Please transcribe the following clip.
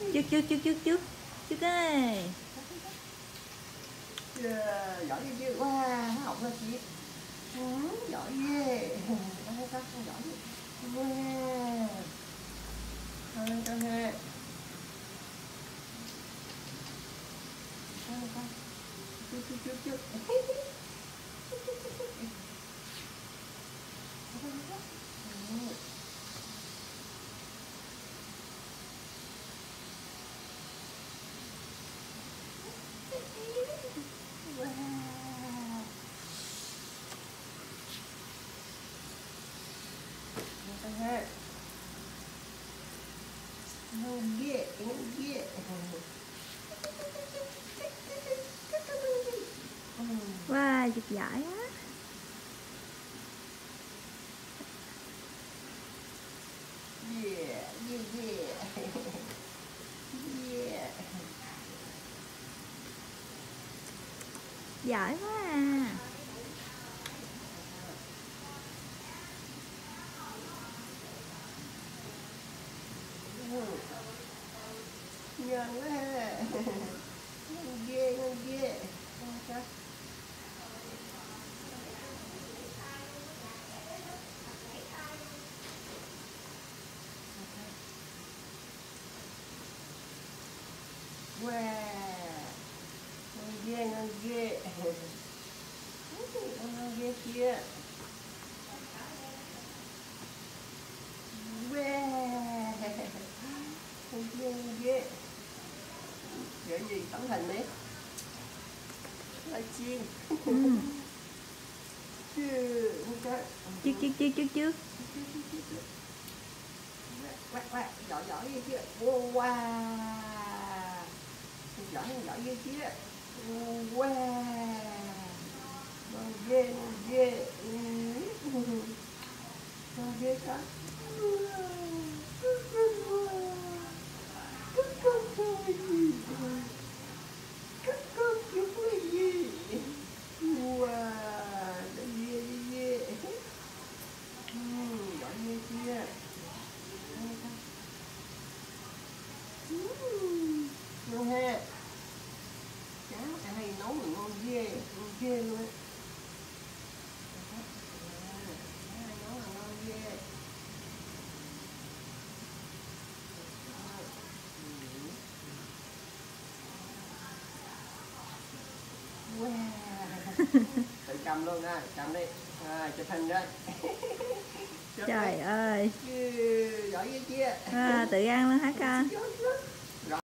Trước ơi. Giỏi ghê chưa? Wow, nó học ra chị. Giỏi ghê. Con giỏi ghê. Wow. Con ha. Con. Chút. Ha. Ghê. Wow, giật giỏi á. Yeah. Giỏi quá à. Ngon quá ha. Ngon ghê. Wow. Ngon ghê. Ngon ghê kia. Wow. Ngon ghê. Vậy gì tấm hình đi. Lai chiên. Trước. Quạt. Giỏi ghê chưa? Wow. Giỏi ghê chưa? Wow. Ngon ghê. Ngon ghê cả. Ngon ha. Cá ai nấu mà ngon ghê luôn á. Ai nấu mà ngon ghê. Wow. Tự cầm luôn ha, cầm đi. Chụp hình đó. Trời ơi. Giỏi ghê chưa? Tự ăn luôn hả con?